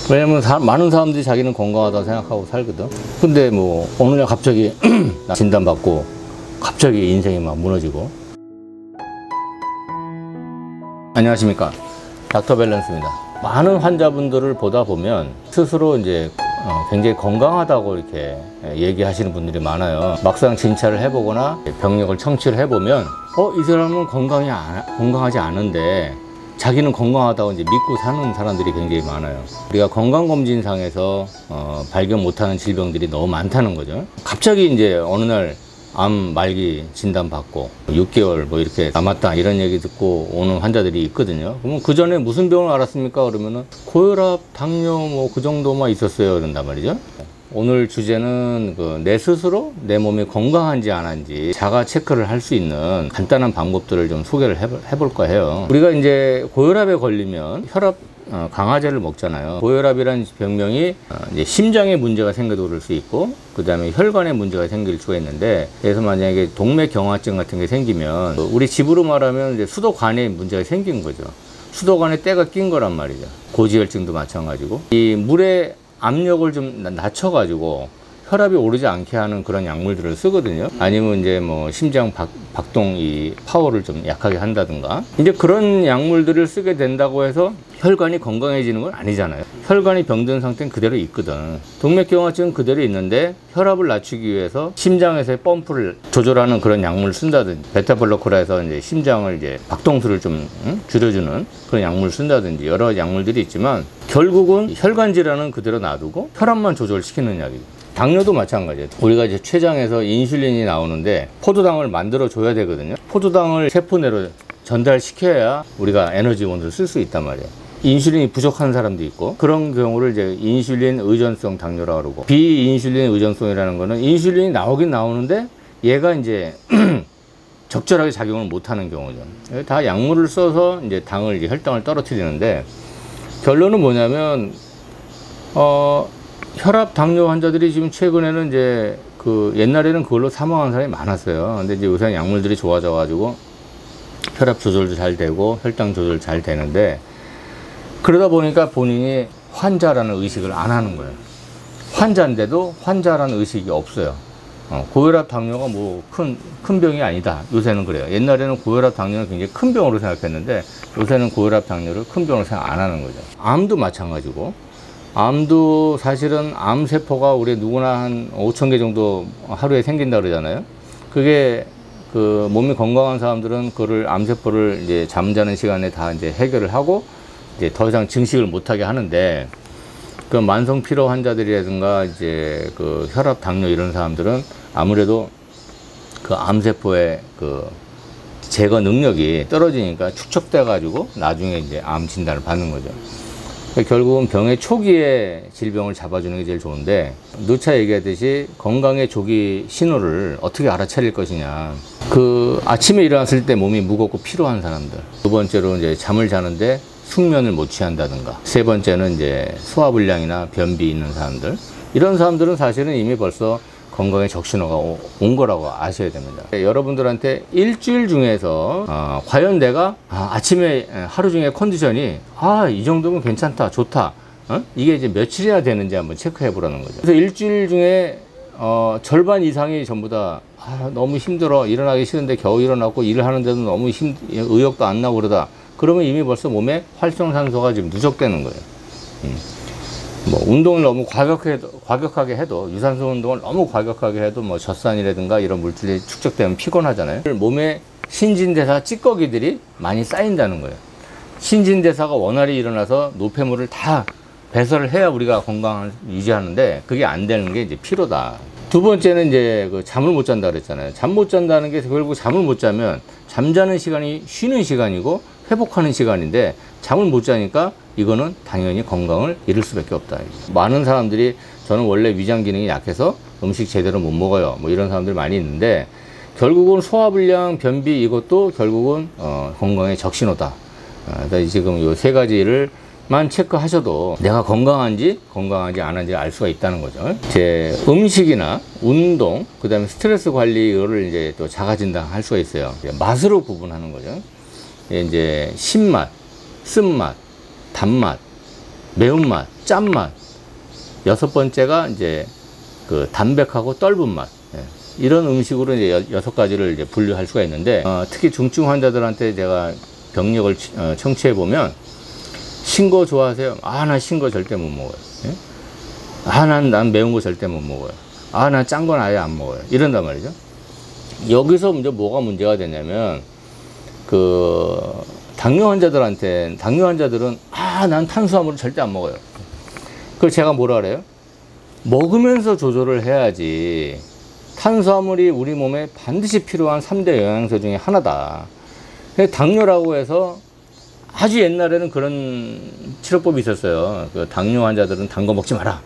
왜냐면 많은 사람들이 자기는 건강하다고 생각하고 살거든. 근데 뭐 어느 날 갑자기 진단받고 갑자기 인생이 막 무너지고. 안녕하십니까, 닥터 밸런스입니다. 많은 환자분들을 보다 보면 스스로 이제 굉장히 건강하다고 이렇게 얘기하시는 분들이 많아요. 막상 진찰을 해보거나 병력을 청취를 해보면 이 사람은 건강하지 않은데 자기는 건강하다고 이제 믿고 사는 사람들이 굉장히 많아요. 우리가 건강검진상에서 발견 못하는 질병들이 너무 많다는 거죠. 갑자기 이제 어느 날 암 말기 진단받고 6개월 뭐 이렇게 남았다 이런 얘기 듣고 오는 환자들이 있거든요. 그러면 그 전에 무슨 병을 앓았습니까? 그러면은 고혈압, 당뇨 뭐 그 정도만 있었어요, 그런단 말이죠. 오늘 주제는 내 스스로 내 몸이 건강한지 안 한지 자가 체크를 할 수 있는 간단한 방법들을 좀 소개를 해볼까 해요. 우리가 이제 고혈압에 걸리면 혈압 강화제를 먹잖아요. 고혈압이라는 병명이 이제 심장에 문제가 생겨도 그럴 수 있고, 그 다음에 혈관에 문제가 생길 수가 있는데, 그래서 만약에 동맥경화증 같은 게 생기면 우리 집으로 말하면 이제 수도관에 문제가 생긴 거죠. 수도관에 때가 낀 거란 말이죠. 고지혈증도 마찬가지고, 이 물의 압력을 좀 낮춰가지고 혈압이 오르지 않게 하는 그런 약물들을 쓰거든요. 아니면 이제 뭐 심장 박동 이 파워를 좀 약하게 한다든가. 이제 그런 약물들을 쓰게 된다고 해서 혈관이 건강해지는 건 아니잖아요. 혈관이 병든 상태는 그대로 있거든. 동맥경화증은 그대로 있는데 혈압을 낮추기 위해서 심장에서의 펌프를 조절하는 그런 약물을 쓴다든지, 베타블로커라 해서 이제 심장을 이제 박동수를 좀 줄여주는 그런 약물을 쓴다든지 여러 가지 약물들이 있지만, 결국은 혈관 질환은 그대로 놔두고 혈압만 조절시키는 약이죠. 당뇨도 마찬가지예요. 우리가 이제 췌장에서 인슐린이 나오는데 포도당을 만들어 줘야 되거든요. 포도당을 세포 내로 전달시켜야 우리가 에너지원을 쓸 수 있단 말이에요. 인슐린이 부족한 사람도 있고, 그런 경우를 이제 인슐린 의존성 당뇨라고 그러고, 비인슐린 의존성이라는 거는 인슐린이 나오긴 나오는데 얘가 이제 적절하게 작용을 못하는 경우죠. 다 약물을 써서 이제 이제 혈당을 떨어뜨리는데, 결론은 뭐냐면 혈압, 당뇨 환자들이 지금 최근에는 이제 옛날에는 그걸로 사망한 사람이 많았어요. 근데 이제 요새 약물들이 좋아져가지고 혈압 조절도 잘 되고 혈당 조절 잘 되는데, 그러다 보니까 본인이 환자라는 의식을 안 하는 거예요. 환자인데도 환자라는 의식이 없어요. 고혈압, 당뇨가 뭐 큰 병이 아니다. 요새는 그래요. 옛날에는 고혈압, 당뇨는 굉장히 큰 병으로 생각했는데 요새는 고혈압, 당뇨를 큰 병으로 생각 안 하는 거죠. 암도 마찬가지고, 암도 사실은 암세포가 우리 누구나 한 5,000개 정도 하루에 생긴다 그러잖아요. 그게 몸이 건강한 사람들은 그거를 암세포를 이제 잠자는 시간에 다 이제 해결을 하고 이제 더 이상 증식을 못하게 하는데, 그 만성 피로 환자들이라든가 이제 혈압, 당뇨 이런 사람들은 아무래도 그 암세포의 제거 능력이 떨어지니까 축적돼 가지고 나중에 이제 암 진단을 받는 거죠. 결국은 병의 초기에 질병을 잡아주는 게 제일 좋은데, 누차 얘기하듯이 건강의 조기 신호를 어떻게 알아차릴 것이냐. 아침에 일어났을 때 몸이 무겁고 피로한 사람들, 두 번째로 이제 잠을 자는데 숙면을 못 취한다든가, 세 번째는 이제 소화불량이나 변비 있는 사람들, 이런 사람들은 사실은 이미 벌써 건강의 적신호가 온 거라고 아셔야 됩니다. 여러분들한테 일주일 중에서 과연 내가 아침에 하루 중에 컨디션이 이 정도면 괜찮다, 좋다, 이게 이제 며칠이나 되는지 한번 체크해 보라는 거죠. 그래서 일주일 중에 절반 이상이 전부 다 너무 힘들어, 일어나기 싫은데 겨우 일어나고 일을 하는데도 너무 의욕도 안 나고 그러다, 그러면 이미 벌써 몸에 활성산소가 지금 누적되는 거예요. 뭐 운동을 너무 과격하게 해도, 유산소 운동을 너무 과격하게 해도 뭐 젖산이라든가 이런 물질이 축적되면 피곤하잖아요. 몸에 신진대사 찌꺼기들이 많이 쌓인다는 거예요. 신진대사가 원활히 일어나서 노폐물을 다 배설을 해야 우리가 건강을 유지하는데, 그게 안 되는 게 이제 피로다. 두 번째는 이제 잠을 못 잔다 그랬잖아요. 잠 못 잔다는 게 결국, 잠을 못 자면 잠자는 시간이 쉬는 시간이고 회복하는 시간인데, 잠을 못 자니까 이거는 당연히 건강을 잃을 수밖에 없다. 많은 사람들이 저는 원래 위장 기능이 약해서 음식 제대로 못 먹어요, 뭐 이런 사람들이 많이 있는데, 결국은 소화불량, 변비, 이것도 결국은 건강의 적신호다. 지금 이 세 가지를만 체크하셔도 내가 건강한지 안 한지 알 수가 있다는 거죠. 제 음식이나 운동, 그 다음에 스트레스 관리, 이거를 이제 또 자가진단 할 수가 있어요. 맛으로 구분하는 거죠. 이제 신맛, 쓴맛, 단맛, 매운맛, 짠맛. 여섯 번째가 이제 그 담백하고 떫은 맛. 예. 이런 음식으로 이제 여섯 가지를 이제 분류할 수가 있는데, 특히 중증 환자들한테 제가 병력을 청취해 보면, 신 거 좋아하세요? 아, 나 신 거 절대 못 먹어요. 예? 아, 난 매운 거 절대 못 먹어요. 아, 난 짠 건 아예 안 먹어요. 이런단 말이죠. 여기서 이제 뭐가 문제가 되냐면, 당뇨 환자들은, 아, 난 탄수화물을 절대 안 먹어요. 그걸 제가 뭐라 그래요? 먹으면서 조절을 해야지. 탄수화물이 우리 몸에 반드시 필요한 3대 영양소 중에 하나다. 당뇨라고 해서 아주 옛날에는 그런 치료법이 있었어요. 그 당뇨 환자들은 단 거 먹지 마라.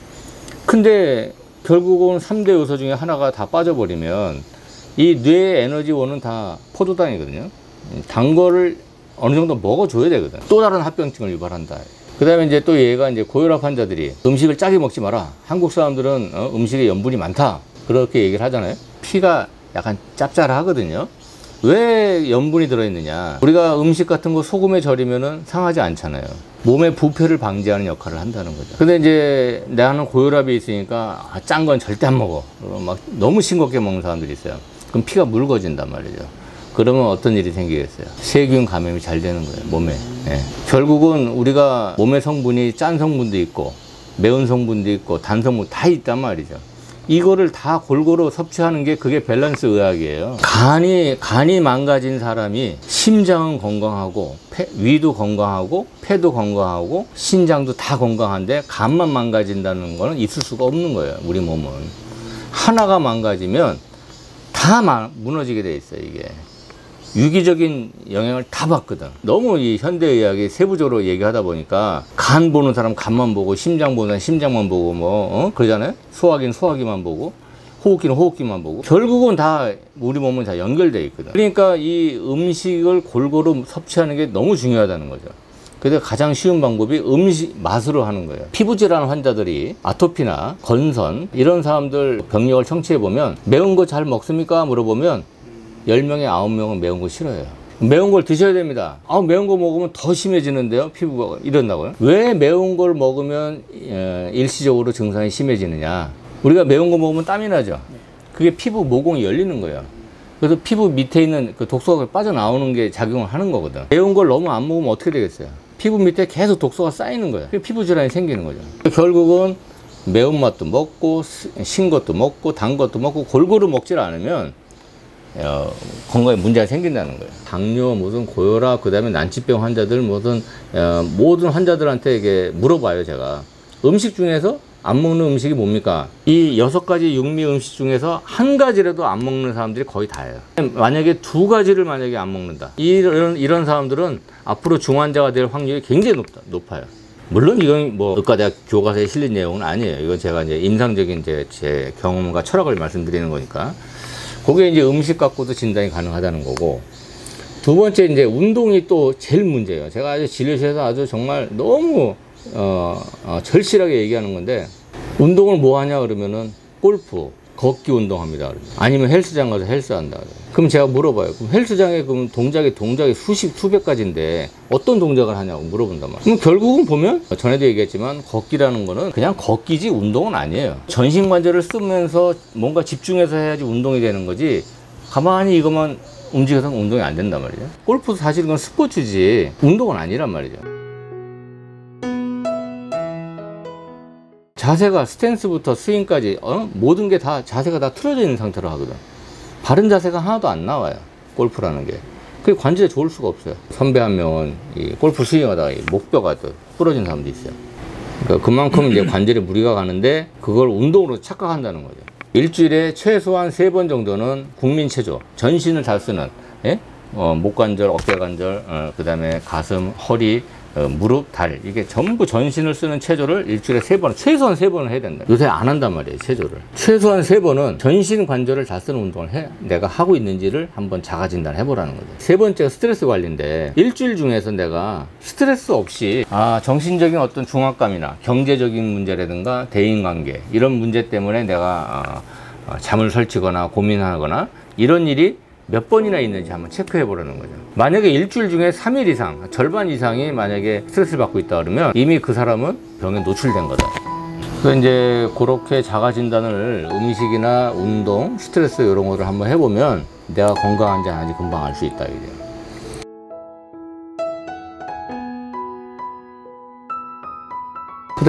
근데 결국은 3대 요소 중에 하나가 다 빠져버리면 이 뇌의 에너지원은 다 포도당이거든요. 단 거를 어느 정도 먹어줘야 되거든. 또 다른 합병증을 유발한다. 그 다음에 이제 또 얘가 이제 고혈압 환자들이 음식을 짜게 먹지 마라. 한국 사람들은 음식에 염분이 많다. 그렇게 얘기를 하잖아요. 피가 약간 짭짤하거든요. 왜 염분이 들어있느냐. 우리가 음식 같은 거 소금에 절이면은 상하지 않잖아요. 몸의 부패를 방지하는 역할을 한다는 거죠. 근데 이제 나는 고혈압이 있으니까 짠 건 절대 안 먹어. 막 너무 싱겁게 먹는 사람들이 있어요. 그럼 피가 묽어진단 말이죠. 그러면 어떤 일이 생기겠어요? 세균 감염이 잘 되는 거예요, 몸에. 예. 결국은 우리가 몸의 성분이 짠 성분도 있고 매운 성분도 있고 단 성분 다 있단 말이죠. 이거를 다 골고루 섭취하는 게 그게 밸런스 의학이에요. 간이 망가진 사람이 심장은 건강하고 위도 건강하고 폐도 건강하고 신장도 다 건강한데 간만 망가진다는 거는 있을 수가 없는 거예요. 우리 몸은 하나가 망가지면 다 무너지게 돼 있어요. 이게 유기적인 영향을 다 받거든. 너무 이 현대의학이 세부적으로 얘기하다 보니까 간 보는 사람 간만 보고 심장 보는 사람 심장만 보고 그러잖아요. 소화기는 소화기만 보고 호흡기는 호흡기만 보고 결국은 다 우리 몸은 다 연결돼 있거든. 그러니까 이 음식을 골고루 섭취하는 게 너무 중요하다는 거죠. 그래서 가장 쉬운 방법이 음식 맛으로 하는 거예요. 피부질환 환자들이 아토피나 건선 이런 사람들 병력을 청취해 보면 매운 거 잘 먹습니까? 물어보면 10명에 9명은 매운 거 싫어해요. 매운 걸 드셔야 됩니다. 매운 거 먹으면 더 심해지는데요, 피부가. 이런다고요. 왜 매운 걸 먹으면 일시적으로 증상이 심해지느냐. 우리가 매운 거 먹으면 땀이 나죠. 그게 피부 모공이 열리는 거예요. 그래서 피부 밑에 있는 그 독소가 빠져나오는 게 작용을 하는 거거든. 매운 걸 너무 안 먹으면 어떻게 되겠어요? 피부 밑에 계속 독소가 쌓이는 거예요. 피부 질환이 생기는 거죠. 결국은 매운맛도 먹고 신 것도 먹고 단 것도 먹고 골고루 먹질 않으면 건강에 문제가 생긴다는 거예요. 당뇨, 무슨 고혈압, 그 다음에 난치병 환자들, 모든 환자들한테 이게 물어봐요, 제가. 음식 중에서 안 먹는 음식이 뭡니까? 이 6가지 육미 음식 중에서 한 가지라도 안 먹는 사람들이 거의 다예요. 만약에 2가지를 만약에 안 먹는다. 이런 사람들은 앞으로 중환자가 될 확률이 굉장히 높아요. 물론 이건 의과대학 교과서에 실린 내용은 아니에요. 이건 제가 이제 임상적인 제 경험과 철학을 말씀드리는 거니까. 그게 이제 음식 갖고도 진단이 가능하다는 거고. 두 번째, 이제 운동이 또 제일 문제예요. 제가 아주 진료실에서 아주 정말 너무, 절실하게 얘기하는 건데, 운동을 뭐 하냐 그러면은, 골프, 걷기 운동합니다. 아니면 헬스장 가서 헬스한다. 그럼 제가 물어봐요. 그럼 헬스장에 그럼 동작이 수백 가지인데 어떤 동작을 하냐고 물어본단 말이에요. 그럼 결국은 보면 전에도 얘기했지만 걷기라는 거는 그냥 걷기지 운동은 아니에요. 전신관절을 쓰면서 뭔가 집중해서 해야지 운동이 되는 거지 가만히 이것만 움직여서는 운동이 안 된단 말이에요. 골프도 사실 그건 스포츠지 운동은 아니란 말이죠. 자세가 스탠스부터 스윙까지 모든 게 다 자세가 다 틀어져 있는 상태로 하거든. 바른 자세가 하나도 안 나와요. 골프라는 게. 그게 관절에 좋을 수가 없어요. 선배 한 명은 이 골프 스윙하다가 이 목뼈가 또 부러진 사람도 있어요. 그러니까 그만큼 이제 관절에 무리가 가는데 그걸 운동으로 착각한다는 거죠. 일주일에 최소한 3번 정도는 국민체조, 전신을 다 쓰는 목관절, 어깨관절, 그 다음에 가슴, 허리, 무릎, 다리 이게 전부 전신을 쓰는 체조를 일주일에 3번, 최소한 3번을 해야 된다. 요새 안 한단 말이에요, 체조를. 최소한 3번은 전신 관절을 다 쓰는 운동을 내가 하고 있는지를 한번 자가 진단을 해보라는 거죠. 세 번째가 스트레스 관리인데 일주일 중에서 내가 스트레스 없이 정신적인 어떤 중압감이나 경제적인 문제라든가 대인관계 이런 문제 때문에 내가 잠을 설치거나 고민하거나 이런 일이 몇 번이나 있는지 한번 체크해 보라는 거죠. 만약에 일주일 중에 3일 이상, 절반 이상이 만약에 스트레스를 받고 있다 그러면 이미 그 사람은 병에 노출된 거다. 그래서 이제 그렇게 자가 진단을 음식이나 운동, 스트레스 이런 거를 한번 해보면 내가 건강한지 아닌지 금방 알 수 있다 이제.